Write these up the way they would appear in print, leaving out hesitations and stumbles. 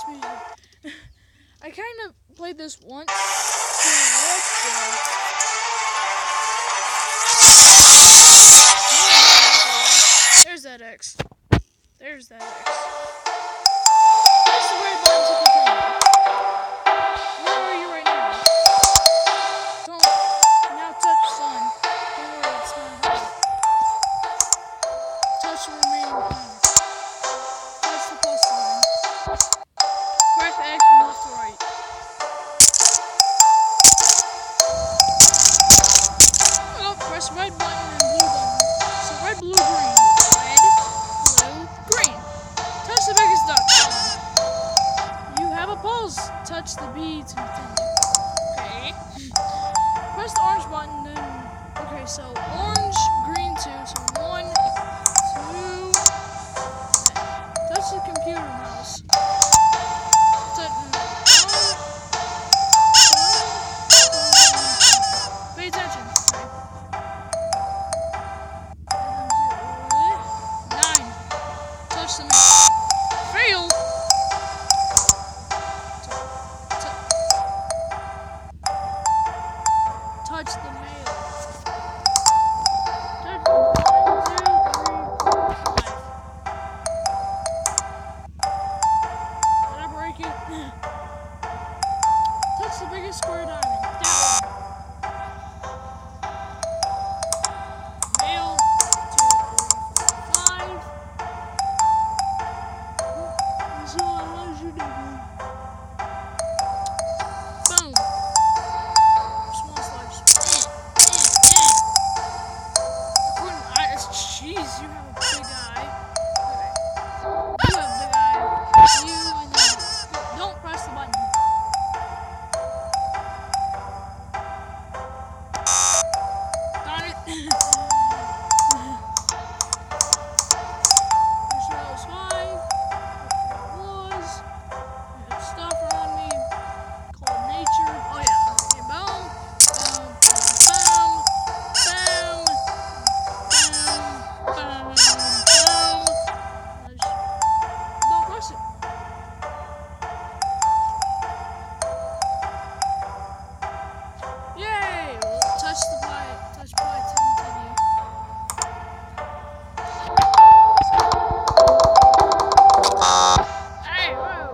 this music. I kind of played this once. There's that X. There's that X. Press the right button to continue. Where are you right now? Don't. Now touch sun. Don't worry, it's not hard. Touch the remaining planets. Touch the plus sign. Correct the X from left to right. Oh, press red button and blue button. So red, blue, green. Touch the biggest duck. You have a pulse. Touch the B to continue. Okay. Press the orange button, then. Okay, so orange, green 2. So 1, 2. Touch the computer mouse. Pay attention. Okay. 9. Touch the mouse. Fail. Touch the mail. Touch 1, 2, 3, 4, 5. Did I break it? Touch the biggest square diamond. Down. Mail. 2, 3, 4, 5. So I want you to do. Boom. Small slice. Jeez, you have a big eye. Okay. You have a big eye. You and then don't press the button. Darn it. There's 5. Stuff around me called nature. Oh yeah. Okay, boom. Don't press it. Yay! Touch the play. Touch play to continue. Hey, whoa!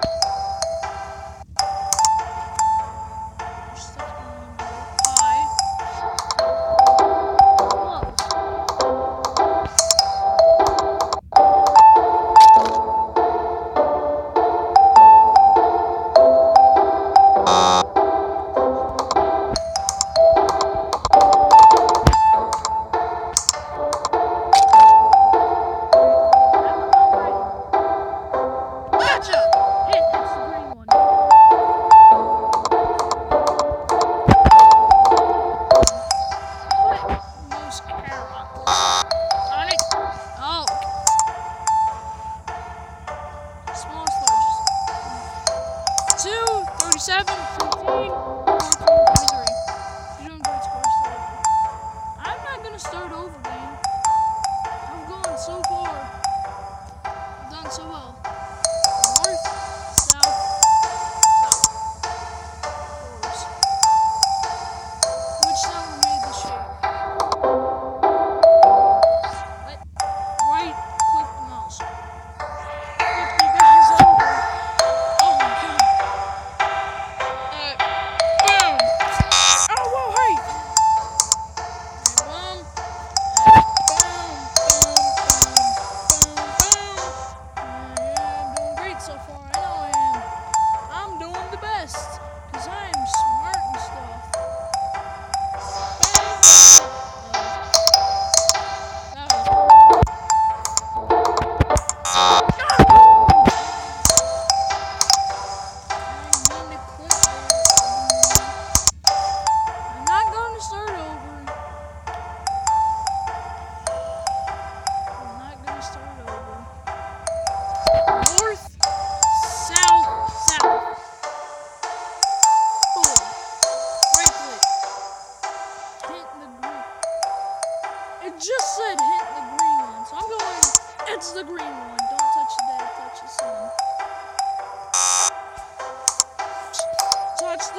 Small slices. 2, 37, 15, 14, 23. You're doing great score. I'm not gonna start over, man. I've gone so far. I've done so well. North, south, south. Forwards. Which sound made the shape? Right click the mouse.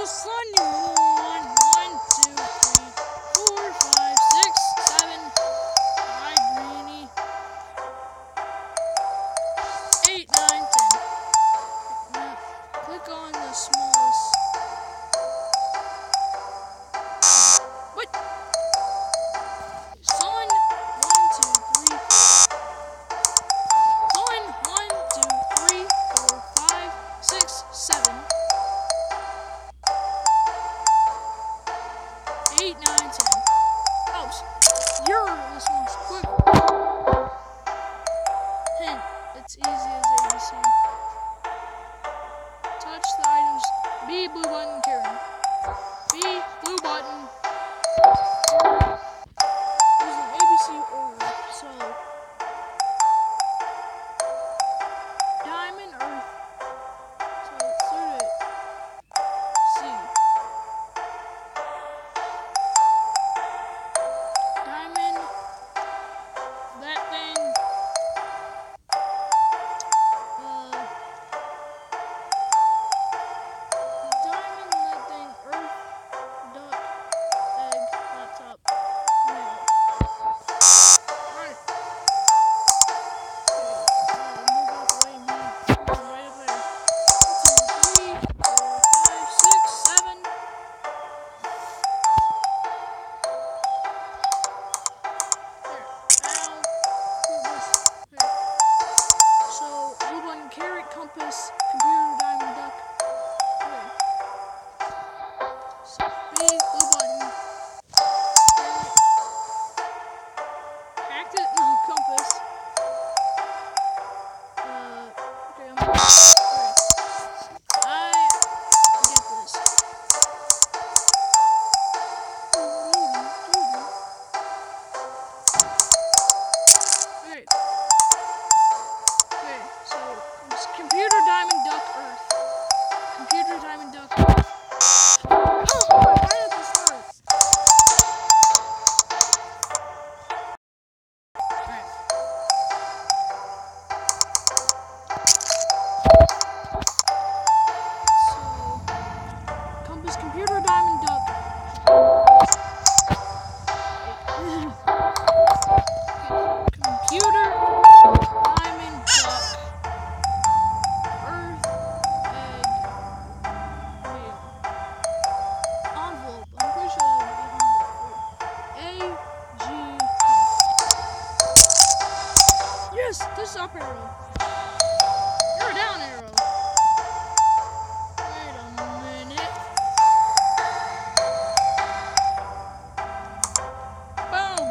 son, you moron. 1, 2, 3, 4, 5, 6, 7. Hi, Greenie. 8, 9, 10. Now, click on the smallest. What? Son, 1, 2, 3, 4. Son, 1, 2, 3, 4, 5, 6, 7. 8, 9, 10. Oops. You're the smallest. Quick. Hint. It's easy as ABC. Touch the items. B, blue button, Karen. B, blue button. There's an ABC order. So, diamond, earth. So, third it. C. Diamond. That thing. Diamond, that thing, earth, duck, egg, laptop, mail. Alright. Move out the way, me. Right up there. 2, 3, 4, 5, 6, 7. There. Ow. There. So, blue button, carrot, compass, computer, diamond, duck. Okay. So, B, blue button. Cactus, no, compass. Okay, okay. I get this. Okay. Okay, so it's computer, diamond, duck, earth. Computer, diamond, duck, earth. Oh, right at the start. Alright. So, compass, computer, diamond, duck. Computer, diamond, duck, earth, egg, mail. Envelope. I'm pretty sure that would be envelope. A, G, P. Yes, this up arrow. You're a down arrow. Wait a minute. Boom.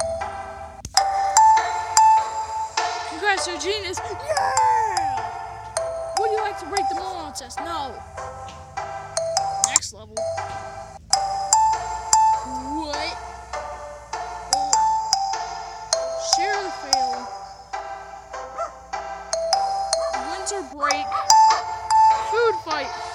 Congrats, you're a genius. Yeah! Would you like to break the moral test? No. Next level. What? Oh. Share the fail. Winter break. Food fight.